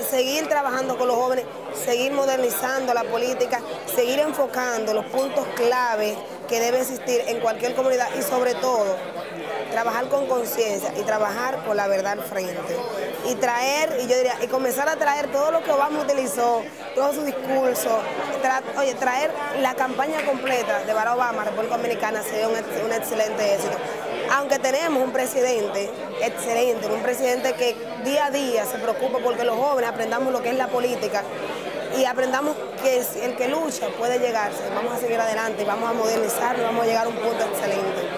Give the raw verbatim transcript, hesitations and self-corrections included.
seguir trabajando con los jóvenes, seguir modernizando la política, seguir enfocando los puntos clave que debe existir en cualquier comunidad y sobre todo trabajar con conciencia y trabajar con la verdad al frente. Y traer, y yo diría, y comenzar a traer todo lo que Obama utilizó, todo su discurso, tra oye, traer la campaña completa de Barack Obama, República Dominicana, sería un, un excelente éxito. Aunque tenemos un presidente excelente, un presidente que día a día se preocupa porque los jóvenes aprendamos lo que es la política y aprendamos que el que lucha puede llegarse, vamos a seguir adelante, vamos a modernizarlo, vamos a llegar a un punto excelente.